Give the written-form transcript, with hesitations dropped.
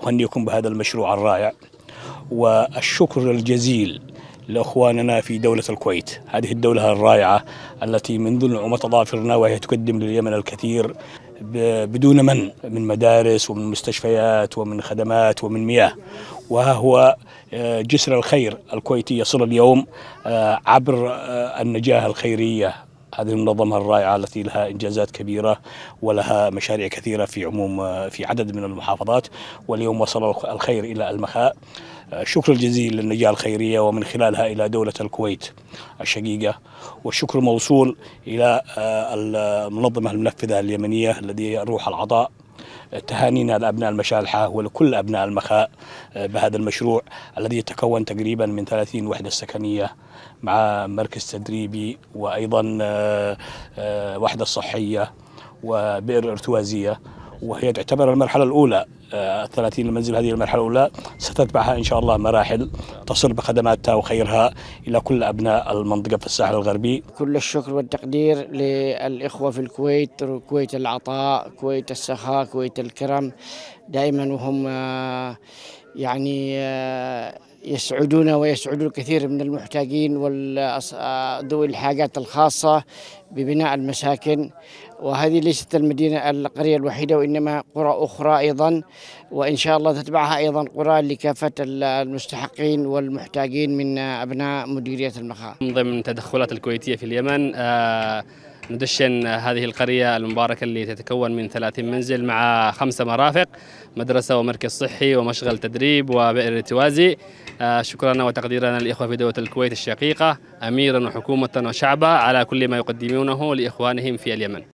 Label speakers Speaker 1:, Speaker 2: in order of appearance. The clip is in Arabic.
Speaker 1: أهنيكم بهذا المشروع الرائع، والشكر الجزيل لأخواننا في دولة الكويت، هذه الدولة الرائعة التي منذ نعومة أظافرنا وهي تقدم لليمن الكثير بدون من مدارس ومن مستشفيات ومن خدمات ومن مياه. وها هو جسر الخير الكويتي يصل اليوم عبر النجاة الخيرية، هذه المنظمة الرائعة التي لها إنجازات كبيرة ولها مشاريع كثيرة في عدد من المحافظات، واليوم وصل الخير إلى المخاء. شكر الجزيل للنجاة الخيرية ومن خلالها إلى دولة الكويت الشقيقة، والشكر موصول إلى المنظمة المنفذة اليمنية الذي روح العطاء. تهانينا لأبناء المشالحة ولكل أبناء المخاء بهذا المشروع الذي يتكون تقريبا من 30 وحدة سكنية مع مركز تدريبي، وأيضا وحدة صحية وبئر ارتوازية، وهي تعتبر المرحلة الأولى. 30 المنزل هذه المرحلة الأولى، ستتبعها إن شاء الله مراحل تصل بخدماتها وخيرها إلى كل أبناء المنطقة في الساحل الغربي.
Speaker 2: كل الشكر والتقدير للإخوة في الكويت، كويت العطاء، كويت السخاء، كويت الكرم، دائما وهم يعني يسعدون ويسعدون الكثير من المحتاجين وذوي الحاجات الخاصة ببناء المساكن. وهذه ليست القرية الوحيدة، وإنما قرى أخرى أيضا، وإن شاء الله تتبعها أيضا قرى لكافة المستحقين والمحتاجين من أبناء مديرية المخاء.
Speaker 3: من ضمن التدخلات الكويتية في اليمن ندشن هذه القرية المباركة اللي تتكون من 30 منزل مع 5 مرافق، مدرسة ومركز صحي ومشغل تدريب وبئر ارتوازي. شكرنا وتقديرنا للإخوة في دولة الكويت الشقيقة، أميرا وحكومة وشعبا، على كل ما يقدمونه لإخوانهم في اليمن.